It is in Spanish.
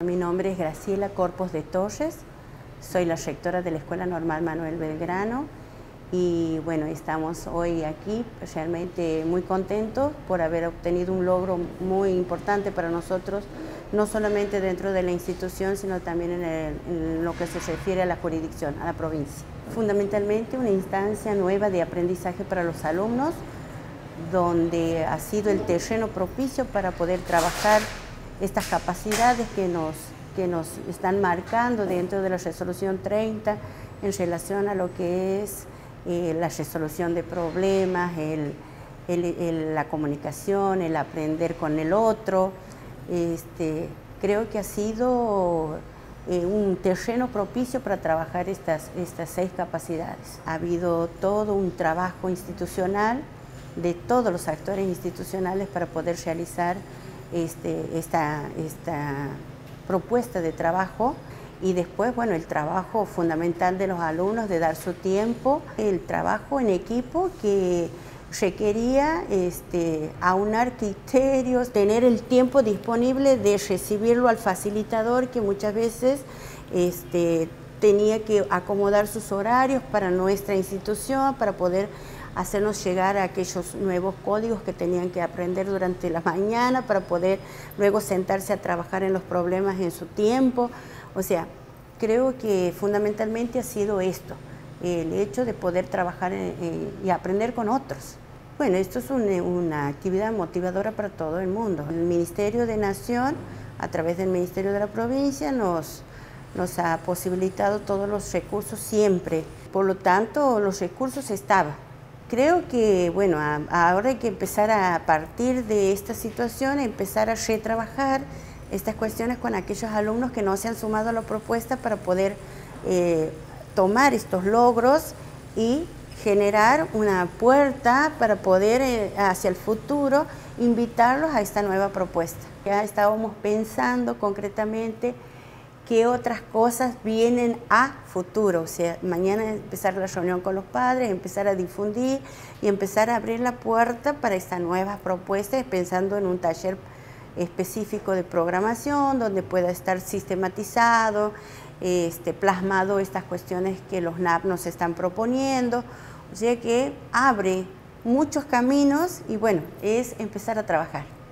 Mi nombre es Graciela Corpos de Torres, soy la rectora de la Escuela Normal Manuel Belgrano y bueno, estamos hoy aquí realmente muy contentos por haber obtenido un logro muy importante para nosotros, no solamente dentro de la institución, sino también en lo que se refiere a la jurisdicción, a la provincia. Fundamentalmente una instancia nueva de aprendizaje para los alumnos, donde ha sido el terreno propicio para poder trabajar estas capacidades que nos están marcando dentro de la resolución 30 en relación a lo que es la resolución de problemas, la comunicación, el aprender con el otro. Creo que ha sido un terreno propicio para trabajar estas 6 capacidades. Ha habido todo un trabajo institucional de todos los actores institucionales para poder realizar esta propuesta de trabajo y después, bueno, el trabajo fundamental de los alumnos de dar su tiempo, el trabajo en equipo que requería aunar criterios, tener el tiempo disponible de recibirlo al facilitador que muchas veces tenía que acomodar sus horarios para nuestra institución, para poder hacernos llegar a aquellos nuevos códigos que tenían que aprender durante la mañana para poder luego sentarse a trabajar en los problemas en su tiempo. O sea, creo que fundamentalmente ha sido esto, el hecho de poder trabajar y aprender con otros. Bueno, esto es una actividad motivadora para todo el mundo. El Ministerio de Nación, a través del Ministerio de la Provincia, nos ha posibilitado todos los recursos siempre. Por lo tanto, los recursos estaban. Creo que, bueno, ahora hay que empezar a partir de esta situación, empezar a retrabajar estas cuestiones con aquellos alumnos que no se han sumado a la propuesta para poder tomar estos logros y generar una puerta para poder hacia el futuro invitarlos a esta nueva propuesta. Ya estábamos pensando concretamente qué otras cosas vienen a futuro, o sea, mañana empezar la reunión con los padres, empezar a difundir y empezar a abrir la puerta para esta nueva propuesta, pensando en un taller específico de programación donde pueda estar sistematizado, plasmado estas cuestiones que los NAP nos están proponiendo, o sea que abre muchos caminos y bueno, es empezar a trabajar.